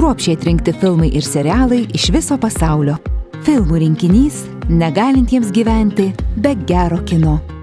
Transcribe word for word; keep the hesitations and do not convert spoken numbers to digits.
kruopščiai atrinkti filmai ir serialai iš viso pasaulio. Filmų rinkinys negalintiems gyventi be gero kino.